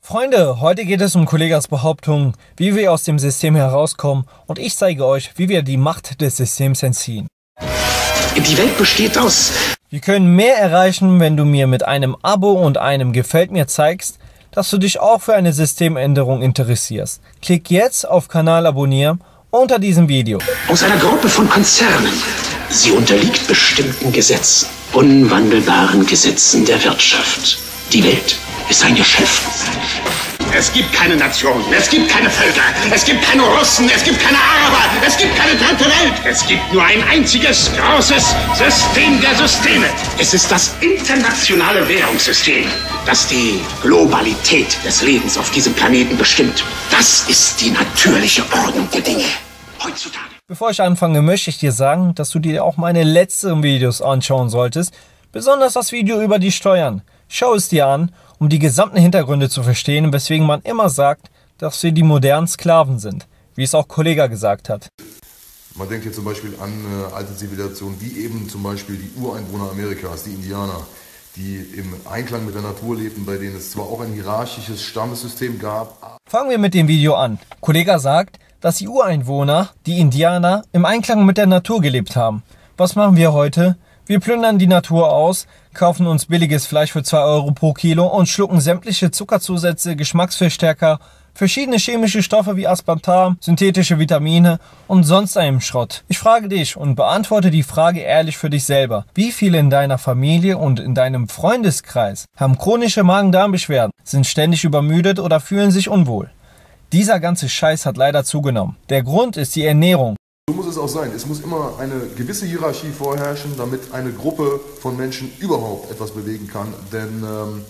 Freunde, heute geht es um Kollegas Behauptung, wie wir aus dem System herauskommen, und ich zeige euch, wie wir die Macht des Systems entziehen. Die Welt besteht aus... Wir können mehr erreichen, wenn du mir mit einem Abo und einem Gefällt mir zeigst, dass du dich auch für eine Systemänderung interessierst. Klick jetzt auf Kanal abonnieren unter diesem Video. Aus einer Gruppe von Konzernen. Sie unterliegt bestimmten Gesetzen, unwandelbaren Gesetzen der Wirtschaft. Die Welt ist ein Geschäft. Es gibt keine Nationen, es gibt keine Völker, es gibt keine Russen, es gibt keine Araber, es gibt keine dritte Welt. Es gibt nur ein einziges großes System der Systeme. Es ist das internationale Währungssystem, das die Globalität des Lebens auf diesem Planeten bestimmt. Das ist die natürliche Ordnung der Dinge heutzutage. Bevor ich anfange, möchte ich dir sagen, dass du dir auch meine letzten Videos anschauen solltest, besonders das Video über die Steuern. Schau es dir an, um die gesamten Hintergründe zu verstehen, weswegen man immer sagt, dass wir die modernen Sklaven sind, wie es auch Kollega gesagt hat. Man denkt hier zum Beispiel an alte Zivilisationen, wie eben zum Beispiel die Ureinwohner Amerikas, die Indianer, die im Einklang mit der Natur lebten, bei denen es zwar auch ein hierarchisches Stammessystem gab. Fangen wir mit dem Video an. Kollega sagt, dass die Ureinwohner, die Indianer, im Einklang mit der Natur gelebt haben. Was machen wir heute? Wir plündern die Natur aus, kaufen uns billiges Fleisch für 2 Euro pro Kilo und schlucken sämtliche Zuckerzusätze, Geschmacksverstärker, verschiedene chemische Stoffe wie Aspartam, synthetische Vitamine und sonst einen Schrott. Ich frage dich und beantworte die Frage ehrlich für dich selber. Wie viele in deiner Familie und in deinem Freundeskreis haben chronische Magen-Darm-Beschwerden, sind ständig übermüdet oder fühlen sich unwohl? Dieser ganze Scheiß hat leider zugenommen. Der Grund ist die Ernährung. So muss es auch sein. Es muss immer eine gewisse Hierarchie vorherrschen, damit eine Gruppe von Menschen überhaupt etwas bewegen kann. Denn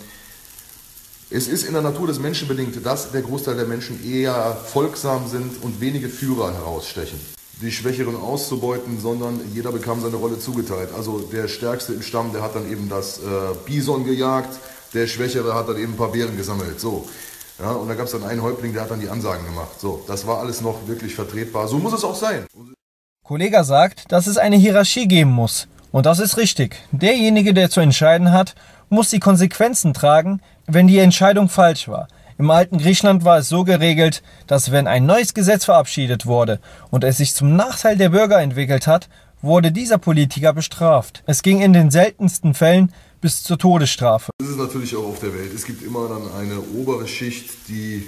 es ist in der Natur des Menschen bedingt, dass der Großteil der Menschen eher folgsam sind und wenige Führer herausstechen. Die Schwächeren auszubeuten, sondern jeder bekam seine Rolle zugeteilt. Also der Stärkste im Stamm, der hat dann eben das Bison gejagt, der Schwächere hat dann eben ein paar Beeren gesammelt. So. Ja, und da gab es dann einen Häuptling, der hat dann die Ansagen gemacht. So, das war alles noch wirklich vertretbar. So muss es auch sein. Kollega sagt, dass es eine Hierarchie geben muss. Und das ist richtig. Derjenige, der zu entscheiden hat, muss die Konsequenzen tragen, wenn die Entscheidung falsch war. Im alten Griechenland war es so geregelt, dass wenn ein neues Gesetz verabschiedet wurde und es sich zum Nachteil der Bürger entwickelt hat, wurde dieser Politiker bestraft. Es ging in den seltensten Fällen bis zur Todesstrafe. Das ist natürlich auch auf der Welt. Es gibt immer dann eine obere Schicht, die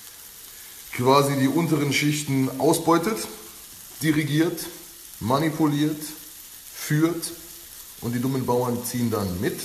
quasi die unteren Schichten ausbeutet, dirigiert, manipuliert, führt und die dummen Bauern ziehen dann mit.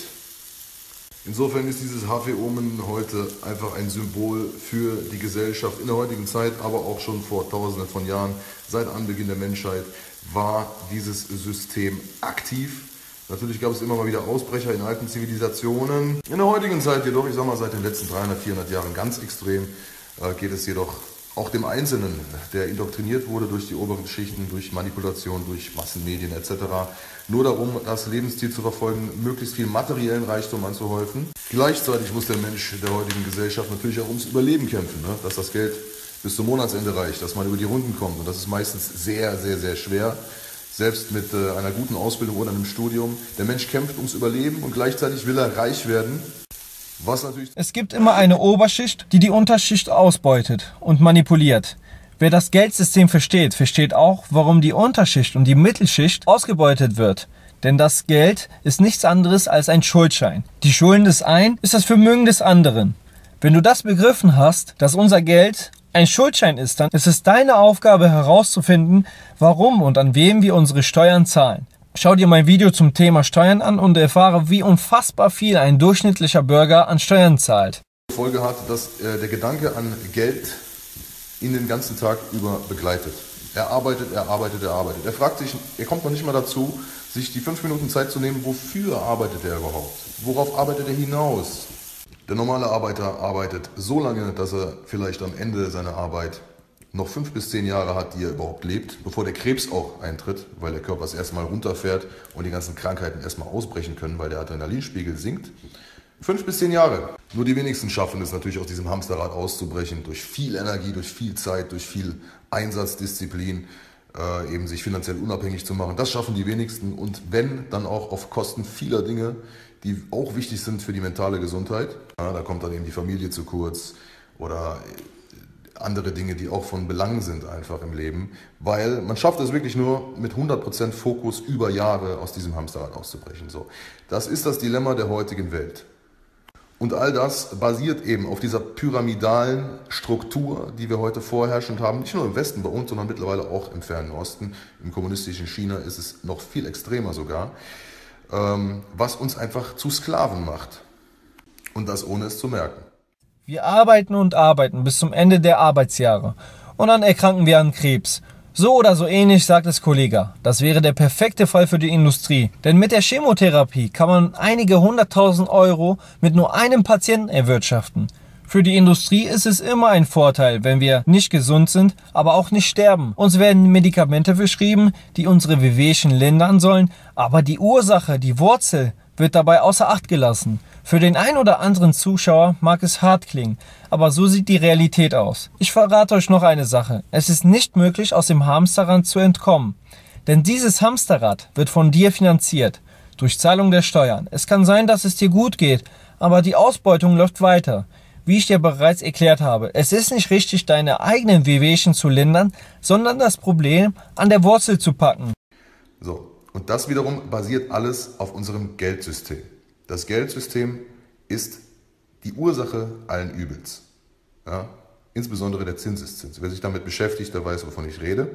Insofern ist dieses HV-Omen heute einfach ein Symbol für die Gesellschaft in der heutigen Zeit, aber auch schon vor Tausenden von Jahren, seit Anbeginn der Menschheit, war dieses System aktiv. Natürlich gab es immer mal wieder Ausbrecher in alten Zivilisationen. In der heutigen Zeit jedoch, ich sag mal seit den letzten 300, 400 Jahren ganz extrem, geht es jedoch auch dem Einzelnen, der indoktriniert wurde durch die oberen Schichten, durch Manipulation, durch Massenmedien etc., nur darum, das Lebensziel zu verfolgen, möglichst viel materiellen Reichtum anzuhäufen. Gleichzeitig muss der Mensch der heutigen Gesellschaft natürlich auch ums Überleben kämpfen, ne? Dass das Geld bis zum Monatsende reicht, dass man über die Runden kommt. Und das ist meistens sehr, sehr, sehr schwer. Selbst mit einer guten Ausbildung oder einem Studium. Der Mensch kämpft ums Überleben und gleichzeitig will er reich werden. Was natürlich Es gibt immer eine Oberschicht, die die Unterschicht ausbeutet und manipuliert. Wer das Geldsystem versteht, versteht auch, warum die Unterschicht und die Mittelschicht ausgebeutet wird. Denn das Geld ist nichts anderes als ein Schuldschein. Die Schulden des einen ist das Vermögen des anderen. Wenn du das begriffen hast, dass unser Geld ein Schuldschein ist, dann ist es deine Aufgabe herauszufinden, warum und an wem wir unsere Steuern zahlen. Schau dir mein Video zum Thema Steuern an und erfahre, wie unfassbar viel ein durchschnittlicher Bürger an Steuern zahlt. die Folge hat, dass der Gedanke an Geld ihn den ganzen Tag über begleitet. Er arbeitet, er arbeitet, er arbeitet. Er fragt sich, er kommt noch nicht mal dazu, sich die 5 Minuten Zeit zu nehmen, wofür arbeitet er überhaupt? Worauf arbeitet er hinaus? Der normale Arbeiter arbeitet so lange, dass er vielleicht am Ende seiner Arbeit noch 5 bis 10 Jahre hat, die er überhaupt lebt, bevor der Krebs auch eintritt, weil der Körper es erstmal runterfährt und die ganzen Krankheiten erstmal ausbrechen können, weil der Adrenalinspiegel sinkt. 5 bis 10 Jahre. Nur die wenigsten schaffen es natürlich aus diesem Hamsterrad auszubrechen, durch viel Energie, durch viel Zeit, durch viel Einsatzdisziplin, eben sich finanziell unabhängig zu machen. Das schaffen die wenigsten und wenn, dann auch auf Kosten vieler Dinge, die auch wichtig sind für die mentale Gesundheit. Ja, da kommt dann eben die Familie zu kurz oder andere Dinge, die auch von Belang sind einfach im Leben, weil man schafft es wirklich nur mit 100% Fokus über Jahre aus diesem Hamsterrad auszubrechen. So, das ist das Dilemma der heutigen Welt. Und all das basiert eben auf dieser pyramidalen Struktur, die wir heute vorherrschend haben, nicht nur im Westen bei uns, sondern mittlerweile auch im Fernen Osten. Im kommunistischen China ist es noch viel extremer sogar, was uns einfach zu Sklaven macht. Und das ohne es zu merken. Wir arbeiten und arbeiten bis zum Ende der Arbeitsjahre und dann erkranken wir an Krebs. So oder so ähnlich sagt es Kollega. Das wäre der perfekte Fall für die Industrie. Denn mit der Chemotherapie kann man einige 100.000 Euro mit nur einem Patienten erwirtschaften. Für die Industrie ist es immer ein Vorteil, wenn wir nicht gesund sind, aber auch nicht sterben. Uns werden Medikamente verschrieben, die unsere Wehwehchen lindern sollen, aber die Ursache, die Wurzel, wird dabei außer Acht gelassen. Für den ein oder anderen Zuschauer mag es hart klingen, aber so sieht die Realität aus. Ich verrate euch noch eine Sache. Es ist nicht möglich, aus dem Hamsterrad zu entkommen. Denn dieses Hamsterrad wird von dir finanziert, durch Zahlung der Steuern. Es kann sein, dass es dir gut geht, aber die Ausbeutung läuft weiter. Wie ich dir bereits erklärt habe, es ist nicht richtig, deine eigenen Wehwehchen zu lindern, sondern das Problem an der Wurzel zu packen. So. Und das wiederum basiert alles auf unserem Geldsystem. Das Geldsystem ist die Ursache allen Übels. Ja? Insbesondere der Zinseszins. Wer sich damit beschäftigt, der weiß, wovon ich rede.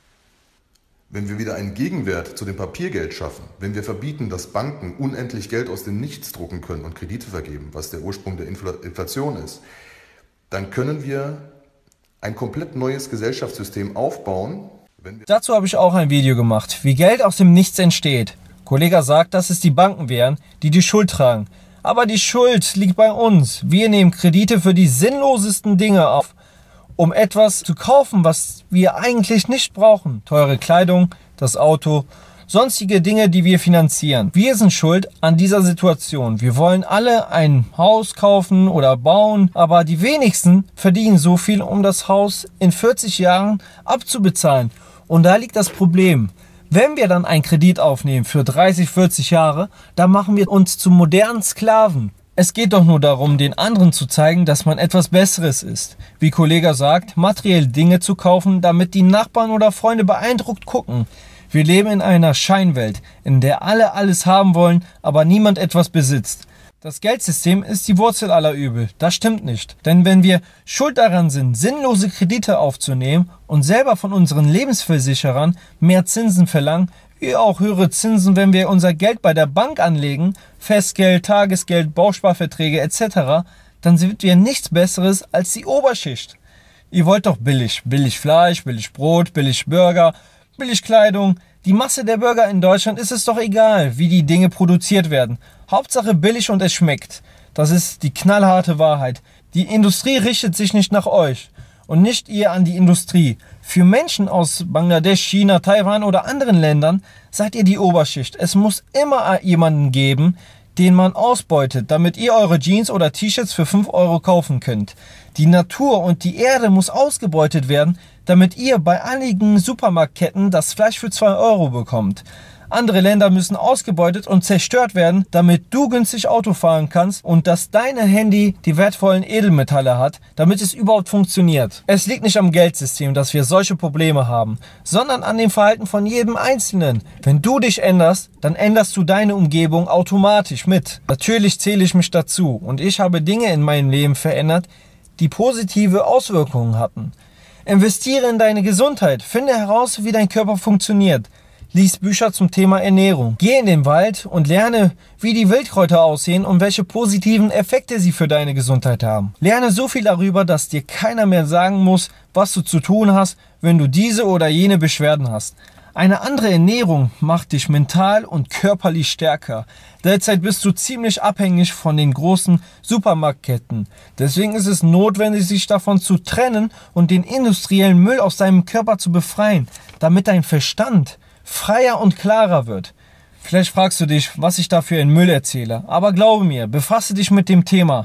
Wenn wir wieder einen Gegenwert zu dem Papiergeld schaffen, wenn wir verbieten, dass Banken unendlich Geld aus dem Nichts drucken können und Kredite vergeben, was der Ursprung der Inflation ist, dann können wir ein komplett neues Gesellschaftssystem aufbauen. Dazu habe ich auch ein Video gemacht, wie Geld aus dem Nichts entsteht. Kollega sagt, dass es die Banken wären, die die Schuld tragen. Aber die Schuld liegt bei uns. Wir nehmen Kredite für die sinnlosesten Dinge auf, um etwas zu kaufen, was wir eigentlich nicht brauchen. Teure Kleidung, das Auto, sonstige Dinge, die wir finanzieren. Wir sind schuld an dieser Situation. Wir wollen alle ein Haus kaufen oder bauen, aber die wenigsten verdienen so viel, um das Haus in 40 Jahren abzubezahlen. Und da liegt das Problem. Wenn wir dann einen Kredit aufnehmen für 30, 40 Jahre, dann machen wir uns zu modernen Sklaven. Es geht doch nur darum, den anderen zu zeigen, dass man etwas Besseres ist. Wie Kollega sagt, materiell Dinge zu kaufen, damit die Nachbarn oder Freunde beeindruckt gucken. Wir leben in einer Scheinwelt, in der alle alles haben wollen, aber niemand etwas besitzt. Das Geldsystem ist die Wurzel aller Übel. Das stimmt nicht. Denn wenn wir schuld daran sind, sinnlose Kredite aufzunehmen und selber von unseren Lebensversicherern mehr Zinsen verlangen, wie auch höhere Zinsen, wenn wir unser Geld bei der Bank anlegen, Festgeld, Tagesgeld, Bausparverträge etc., dann sind wir nichts Besseres als die Oberschicht. Ihr wollt doch billig. Billig Fleisch, billig Brot, billig Burger, billig Kleidung. Die Masse der Bürger in Deutschland ist es doch egal, wie die Dinge produziert werden. Hauptsache billig und es schmeckt. Das ist die knallharte Wahrheit. Die Industrie richtet sich nicht nach euch und nicht ihr an die Industrie. Für Menschen aus Bangladesch, China, Taiwan oder anderen Ländern seid ihr die Oberschicht. Es muss immer jemanden geben, den man ausbeutet, damit ihr eure Jeans oder T-Shirts für 5 Euro kaufen könnt. Die Natur und die Erde muss ausgebeutet werden, damit ihr bei einigen Supermarktketten das Fleisch für 2 Euro bekommt. Andere Länder müssen ausgebeutet und zerstört werden, damit du günstig Auto fahren kannst und dass dein Handy die wertvollen Edelmetalle hat, damit es überhaupt funktioniert. Es liegt nicht am Geldsystem, dass wir solche Probleme haben, sondern an dem Verhalten von jedem Einzelnen. Wenn du dich änderst, dann änderst du deine Umgebung automatisch mit. Natürlich zähle ich mich dazu und ich habe Dinge in meinem Leben verändert, die positive Auswirkungen hatten. Investiere in deine Gesundheit, finde heraus, wie dein Körper funktioniert. Lies Bücher zum Thema Ernährung. Geh in den Wald und lerne, wie die Wildkräuter aussehen und welche positiven Effekte sie für deine Gesundheit haben. Lerne so viel darüber, dass dir keiner mehr sagen muss, was du zu tun hast, wenn du diese oder jene Beschwerden hast. Eine andere Ernährung macht dich mental und körperlich stärker. Derzeit bist du ziemlich abhängig von den großen Supermarktketten. Deswegen ist es notwendig, sich davon zu trennen und den industriellen Müll aus deinem Körper zu befreien, damit dein Verstand freier und klarer wird. Vielleicht fragst du dich, was ich da für einen Müll erzähle. Aber glaube mir, befasse dich mit dem Thema.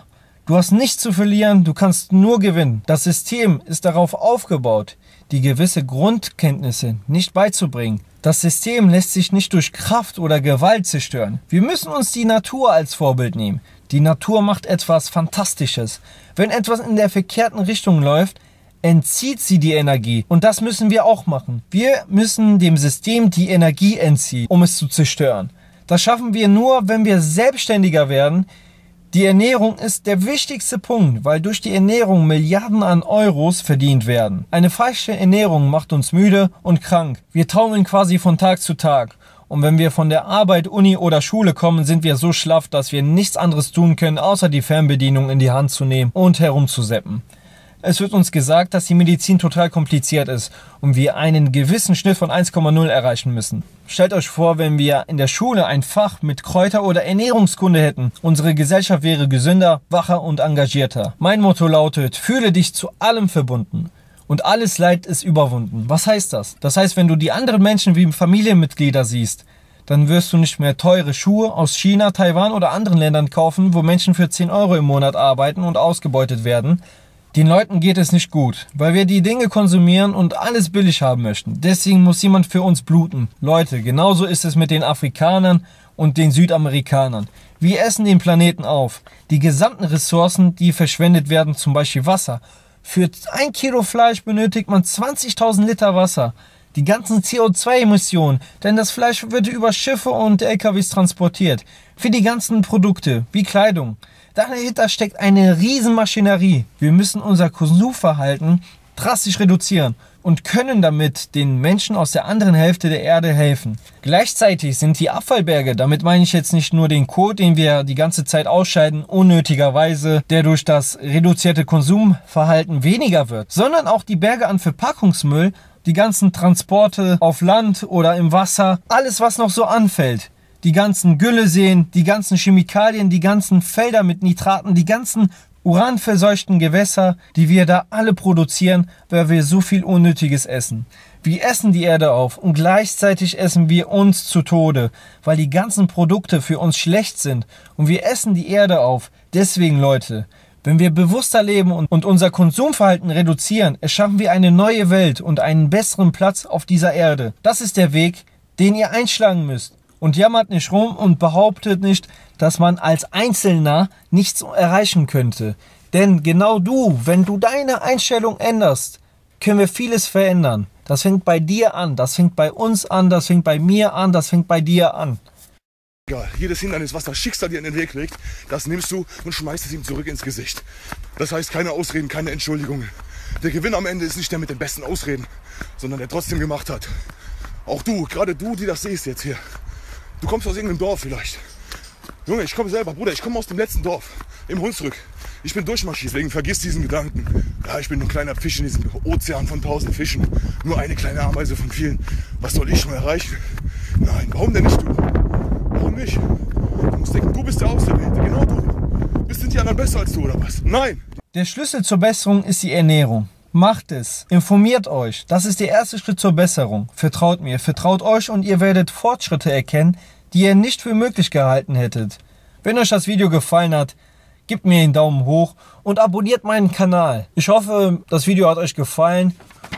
Du hast nichts zu verlieren, du kannst nur gewinnen. Das System ist darauf aufgebaut, dir gewisse Grundkenntnisse nicht beizubringen. Das System lässt sich nicht durch Kraft oder Gewalt zerstören. Wir müssen uns die Natur als Vorbild nehmen. Die Natur macht etwas Fantastisches. Wenn etwas in der verkehrten Richtung läuft, entzieht sie die Energie. Und das müssen wir auch machen. Wir müssen dem System die Energie entziehen, um es zu zerstören. Das schaffen wir nur, wenn wir selbstständiger werden. Die Ernährung ist der wichtigste Punkt, weil durch die Ernährung Milliarden an Euros verdient werden. Eine falsche Ernährung macht uns müde und krank. Wir taumeln quasi von Tag zu Tag. Und wenn wir von der Arbeit, Uni oder Schule kommen, sind wir so schlaff, dass wir nichts anderes tun können, außer die Fernbedienung in die Hand zu nehmen und herumzuseppen. Es wird uns gesagt, dass die Medizin total kompliziert ist und wir einen gewissen Schnitt von 1,0 erreichen müssen. Stellt euch vor, wenn wir in der Schule ein Fach mit Kräuter- oder Ernährungskunde hätten. Unsere Gesellschaft wäre gesünder, wacher und engagierter. Mein Motto lautet, fühle dich zu allem verbunden und alles Leid ist überwunden. Was heißt das? Das heißt, wenn du die anderen Menschen wie Familienmitglieder siehst, dann wirst du nicht mehr teure Schuhe aus China, Taiwan oder anderen Ländern kaufen, wo Menschen für 10 Euro im Monat arbeiten und ausgebeutet werden. Den Leuten geht es nicht gut, weil wir die Dinge konsumieren und alles billig haben möchten. Deswegen muss jemand für uns bluten. Leute, genauso ist es mit den Afrikanern und den Südamerikanern. Wir essen den Planeten auf. Die gesamten Ressourcen, die verschwendet werden, zum Beispiel Wasser. Für 1 Kilo Fleisch benötigt man 20.000 Liter Wasser. Die ganzen CO2-Emissionen, denn das Fleisch wird über Schiffe und LKWs transportiert. Für die ganzen Produkte, wie Kleidung. Dahinter steckt eine Riesenmaschinerie. Wir müssen unser Konsumverhalten drastisch reduzieren und können damit den Menschen aus der anderen Hälfte der Erde helfen. Gleichzeitig sind die Abfallberge, damit meine ich jetzt nicht nur den Kot, den wir die ganze Zeit ausscheiden, unnötigerweise, der durch das reduzierte Konsumverhalten weniger wird, sondern auch die Berge an Verpackungsmüll, die ganzen Transporte auf Land oder im Wasser, alles was noch so anfällt. Die ganzen Gülleseen, die ganzen Chemikalien, die ganzen Felder mit Nitraten, die ganzen uranverseuchten Gewässer, die wir da alle produzieren, weil wir so viel Unnötiges essen. Wir essen die Erde auf und gleichzeitig essen wir uns zu Tode, weil die ganzen Produkte für uns schlecht sind und wir essen die Erde auf. Deswegen, Leute, wenn wir bewusster leben und unser Konsumverhalten reduzieren, erschaffen wir eine neue Welt und einen besseren Platz auf dieser Erde. Das ist der Weg, den ihr einschlagen müsst. Und jammert nicht rum und behauptet nicht, dass man als Einzelner nichts erreichen könnte. Denn genau du, wenn du deine Einstellung änderst, können wir vieles verändern. Das fängt bei dir an, das fängt bei uns an, das fängt bei mir an, das fängt bei dir an. Egal, jedes Hindernis, was das Schicksal dir in den Weg legt, das nimmst du und schmeißt es ihm zurück ins Gesicht. Das heißt, keine Ausreden, keine Entschuldigungen. Der Gewinn am Ende ist nicht der mit den besten Ausreden, sondern der trotzdem gemacht hat. Auch du, gerade du, die das siehst jetzt hier. Du kommst aus irgendeinem Dorf vielleicht. Junge, ich komme selber, Bruder, ich komme aus dem letzten Dorf, im Hunsrück. Ich bin durchmarschiert, deswegen vergiss diesen Gedanken. Ja, ich bin nur ein kleiner Fisch in diesem Ozean von 1000 Fischen. Nur eine kleine Ameise von vielen. Was soll ich schon erreichen? Nein, warum denn nicht du? Warum nicht? Du musst denken, du bist der Auserwählte, genau du. Sind die anderen besser als du oder was? Nein! Der Schlüssel zur Besserung ist die Ernährung. Macht es, informiert euch. Das ist der erste Schritt zur Besserung. Vertraut mir, vertraut euch und ihr werdet Fortschritte erkennen, die ihr nicht für möglich gehalten hättet. Wenn euch das Video gefallen hat, gebt mir einen Daumen hoch und abonniert meinen Kanal. Ich hoffe, das Video hat euch gefallen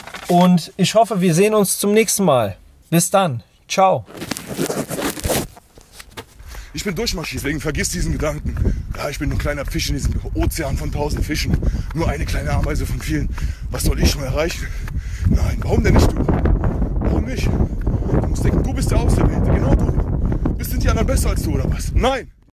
und ich hoffe, wir sehen uns zum nächsten Mal. Bis dann. Ciao. Ich bin durchmarschiert, deswegen vergiss diesen Gedanken. Ja, ich bin nur ein kleiner Fisch in diesem Ozean von 1000 Fischen. Nur eine kleine Ameise von vielen. Was soll ich schon erreichen? Nein, warum denn nicht du? Warum nicht? Du musst denken, du bist der Auserwählte, genau du. Sind die anderen besser als du oder was? Nein!